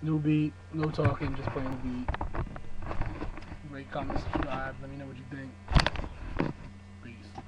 New beat, no talking, just playing the beat. Rate, comment, subscribe. Let me know what you think. Peace.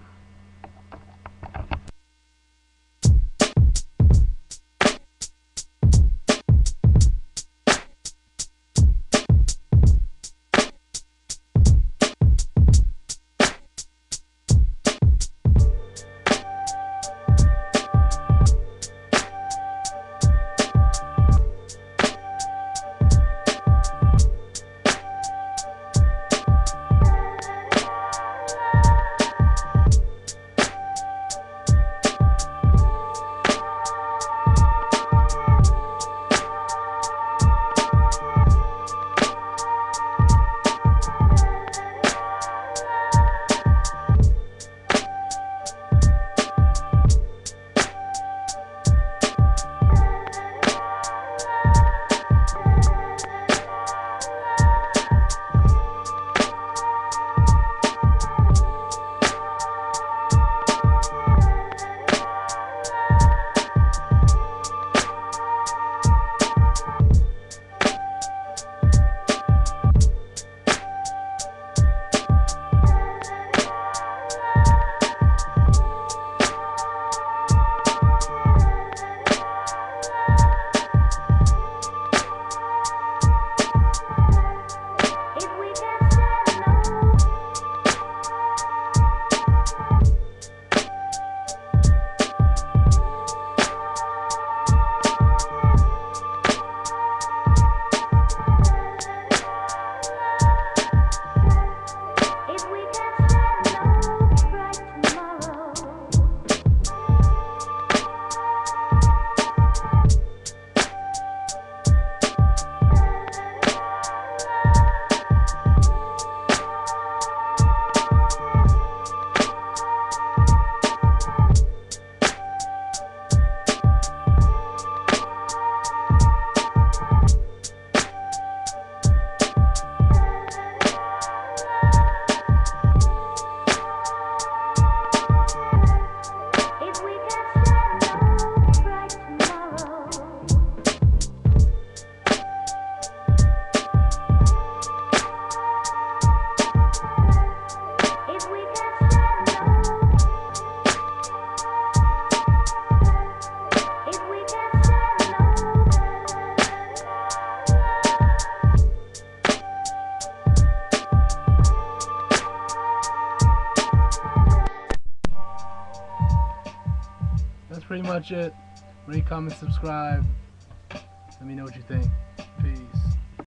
That's pretty much it. Rate, comment, subscribe. Let me know what you think. Peace.